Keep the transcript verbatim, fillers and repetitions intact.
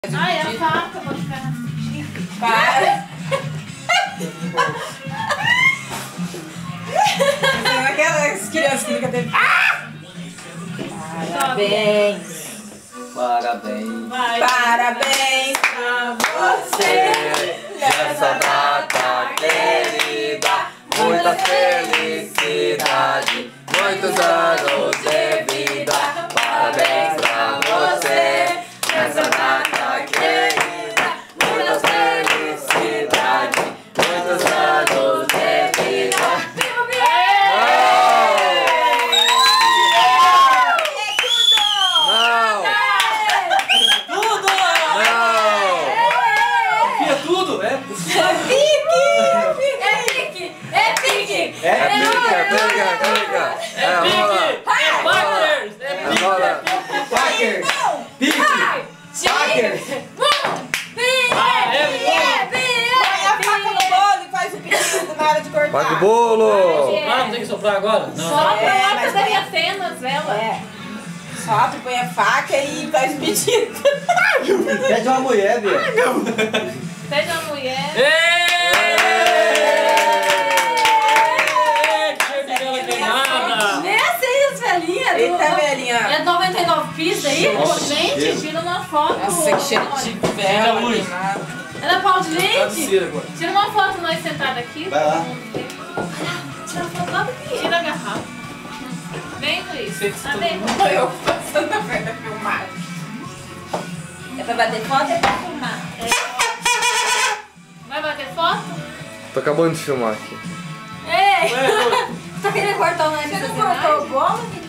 Ai, a faca, pode ficar. Para! São aquelas crianças que nunca teve. Ah! Parabéns! Parabéns! Vai. Parabéns a você nessa data querida, muita felicidade, muitos anos de vida. Parabéns pra você nessa data querida, muita felicidade, muitos anos de vida. Tudo! É pique! É pique! É pique! É pica, pica, pica. É rola. É Packers! É Rola. Packers! Pique! Packers! Põe a faca no bolo e faz o pedido na hora de cortar. Paga o bolo! Ah, não tem que soprar agora? Não. Sopra É, lá mas pra derretendo as velas. É. Sopra, põe a faca e faz o pedido. Pede uma mulher, Bia. Pede uma mulher. Nessa aí as velhinhas. Eita, velhinha. É noventa e nove pisos aí? Nossa, Pô, gente, cheiro. tira uma foto. Nossa, que cheiro de vela queimada. Ana Paula de Leite. Tira uma foto nós sentados aqui. Vai lá. Tira a foto lá do que tira a garrafa. Vem, Luiz. Ah, vem. Eu passando na frente da filmagem. É pra bater foto ou é pra filmar? Vai bater foto? Tô acabando de filmar aqui. Ei! Tá querendo cortar o nariz? Você não cortou o bolo?